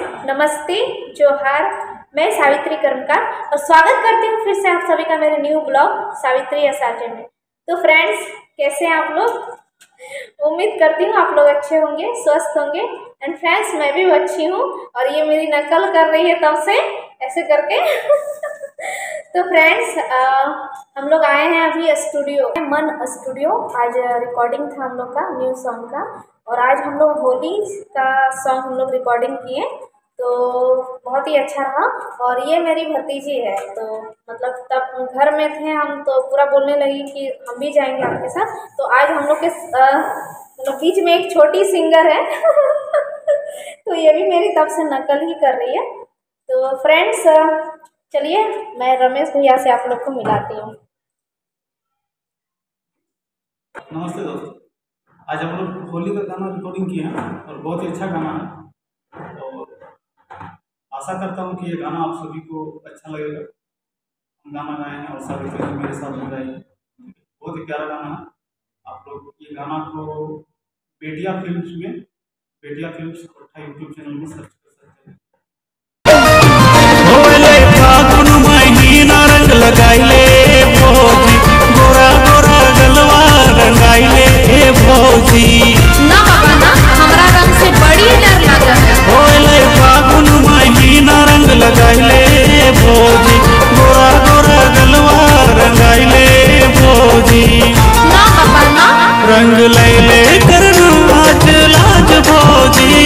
नमस्ते, जोहार। मैं सावित्री कर्मकार और स्वागत करती हूँ फिर से आप सभी का मेरे न्यू ब्लॉग सावित्री एसआरजे में। तो फ्रेंड्स, कैसे हैं आप लोग? उम्मीद करती हूँ आप लोग अच्छे होंगे, स्वस्थ होंगे। एंड फ्रेंड्स, मैं भी अच्छी हूँ और ये मेरी नकल कर रही है तब से ऐसे करके। तो फ्रेंड्स, हम लोग आए हैं अभी स्टूडियो, मन स्टूडियो। आज रिकॉर्डिंग था हम लोग का न्यू सॉन्ग का, और आज हम लोग होली का सॉन्ग हम लोग रिकॉर्डिंग किए, तो बहुत ही अच्छा रहा। और ये मेरी भतीजी है, तो मतलब तब घर में थे हम तो पूरा बोलने लगी कि हम भी जाएंगे आपके साथ। तो आज हम लोग के मतलब बीच में एक छोटी सिंगर है। तो ये भी मेरी तब से नकल ही कर रही है। तो फ्रेंड्स, चलिए मैं रमेश भैया से आप लोग को मिलाती हूँ। नमस्ते दोस्तों, आज हम लोग होली का गाना रिकॉर्डिंग किए हैं और बहुत ही अच्छा गाना है। और आशा करता हूँ कि ये गाना आप सभी को अच्छा लगेगा। हम गाना गाए हैं और सभी को मेरे साथ मिलाइए। बहुत ही प्यारा गाना है। आप लोग ये गाना को बेटिया फिल्म्स कोठा यूट्यूब चैनल में सर्च कर सकते हैं। रंग लगाइले भौजी, गोरा गोरा गलवा रंगाइले भौजी। ना बाबा ना, हमरा रंग से बड़ी डर लगा है। होले फागुन महीना रंग लगाइले भौजी, गोरा गोरा गलवा रंगाइले भौजी। ना बाबा ना, रंग लैले करनु आज लाज भौजी,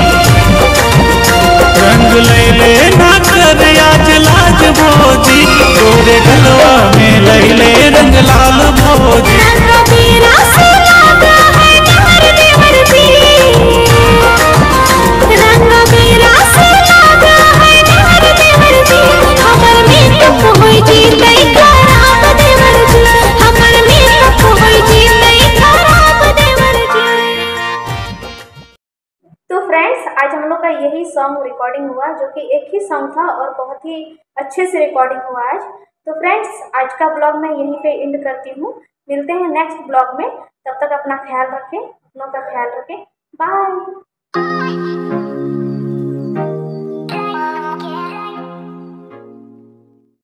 रंग लैले ना कर आज लाज भौजी। तोरे गलवा में लैले रंग लाल भौजी। रंग मेरा से लागा है नहर देवर जी, रंग मेरा से लागा है नहर देवर जी। हमर मेकअप होई जी नहीं खराब देवर जी, हमर मेकअप होई जी नहीं खराब देवर जी। तो फ्रेंड्स, आज हम लोग का यही सॉन्ग रिकॉर्डिंग हुआ, जो कि एक ही सॉन्ग था और बहुत ही अच्छे से रिकॉर्डिंग हुआ आज। तो फ्रेंड्स, आज का ब्लॉग मैं यहीं पे एंड करती हूँ। मिलते हैं नेक्स्ट ब्लॉग में। तब तक अपना ख्याल रखें, अपनों का ख्याल रखें। बाय।